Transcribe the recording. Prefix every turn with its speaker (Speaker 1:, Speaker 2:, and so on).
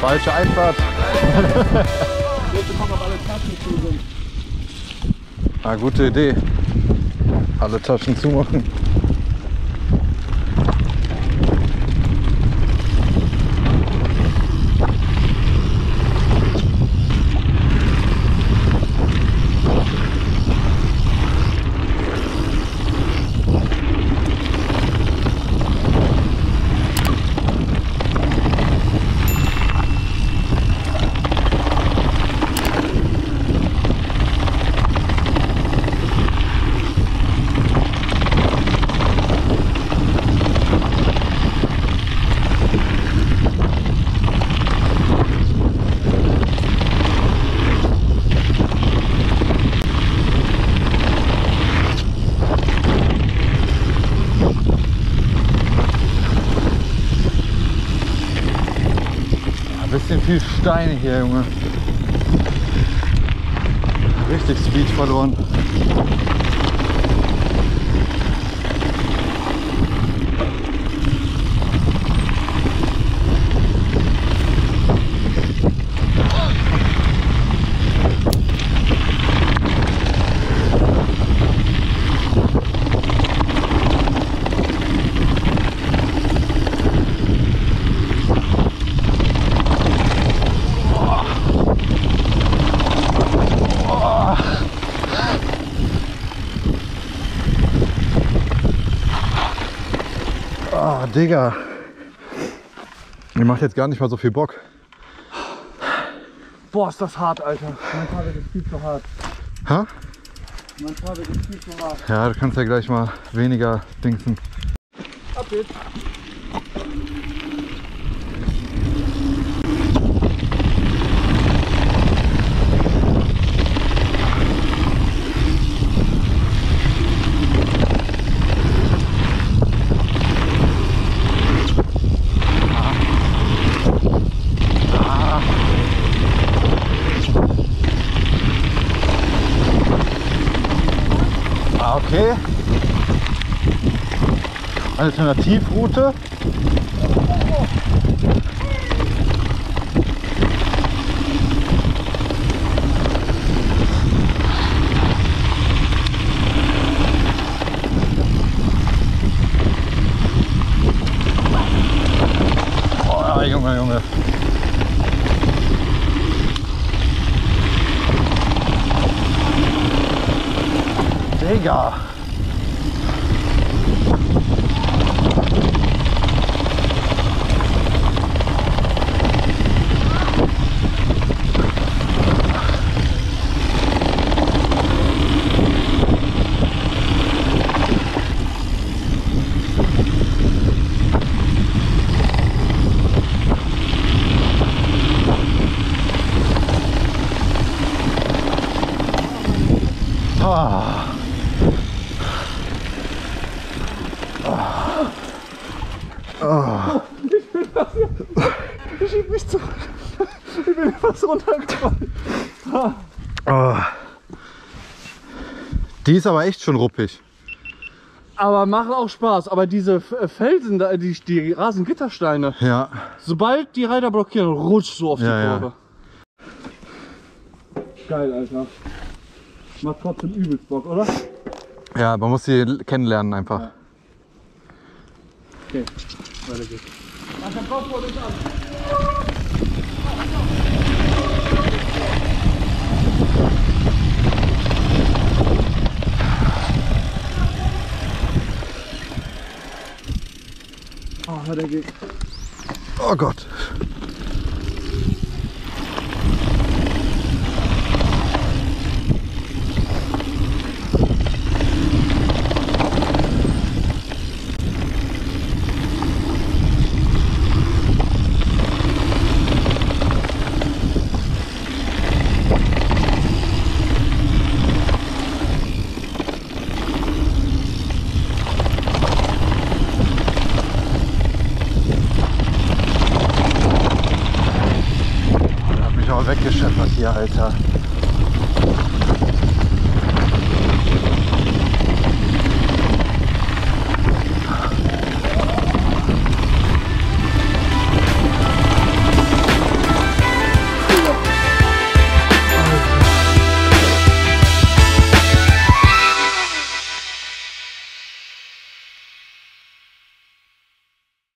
Speaker 1: Falsche Einfahrt.
Speaker 2: Jetzt kommen aber alle Taschen zu sind.
Speaker 1: Ah, gute Idee. Alle Taschen zumachen. Bisschen viel Steine hier, Junge. Richtig Speed verloren. Ah, Digga. Mir macht jetzt gar nicht mal so viel Bock.
Speaker 2: Boah, ist das hart, Alter. Mein Fahrrad ist viel zu hart.
Speaker 1: Ha?
Speaker 2: Mein Fahrrad ist viel zu hart.
Speaker 1: Ja, du kannst ja gleich mal weniger dingsen.
Speaker 2: Ab jetzt.
Speaker 1: Okay. Alternativroute. Oh, Junge, Junge. Digga. Ah. Oh.
Speaker 2: Ich schieb mich zurück. Ich bin fast runtergefallen.
Speaker 1: Oh. Die ist aber echt schon ruppig.
Speaker 2: Aber machen auch Spaß. Aber diese Felsen, da, die Rasengittersteine,
Speaker 1: Ja.
Speaker 2: sobald die Reiter blockieren, rutscht so auf die
Speaker 1: Ja,
Speaker 2: Kurve. Geil, Alter. Macht trotzdem übelst Bock, oder?
Speaker 1: Ja, man muss sie kennenlernen einfach.
Speaker 2: Ja. Okay, weiter geht's. Ach, dann kommt wohl nicht an. Oh, weiter geht's.
Speaker 1: Oh Gott. Weggescheffert hier, Alter.